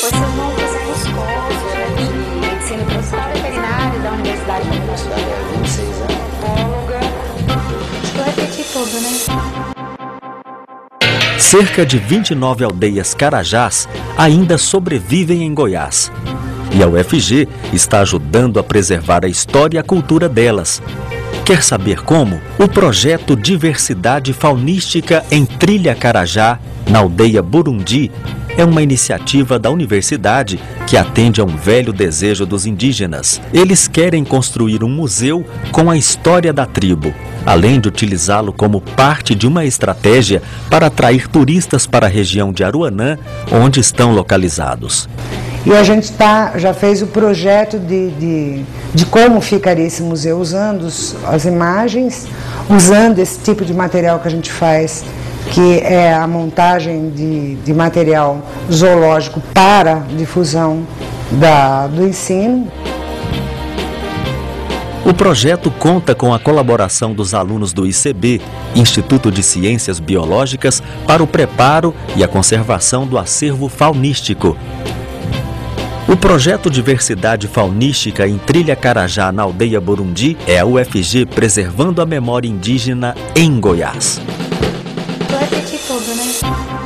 Depois vocês vão fazer os cursos, né, de medicina profissional veterinária da Universidade de Universidade é 26 anos. Antropóloga. Acho que eu repeti tudo, né? Cerca de 29 aldeias carajás ainda sobrevivem em Goiás. E a UFG está ajudando a preservar a história e a cultura delas. Quer saber como? O projeto Diversidade Faunística em Trilha Carajá, na aldeia Burundi, é uma iniciativa da universidade que atende a um velho desejo dos indígenas. Eles querem construir um museu com a história da tribo, além de utilizá-lo como parte de uma estratégia para atrair turistas para a região de Aruanã, onde estão localizados. E a gente já fez o projeto de como ficaria esse museu, usando as imagens, usando esse tipo de material que a gente faz, que é a montagem de material zoológico para difusão do ensino. O projeto conta com a colaboração dos alunos do ICB, Instituto de Ciências Biológicas, para o preparo e a conservação do acervo faunístico. O projeto Diversidade Faunística em Trilha Carajá, na aldeia Burundi, é a UFG preservando a memória indígena em Goiás. Eu repeti tudo, né?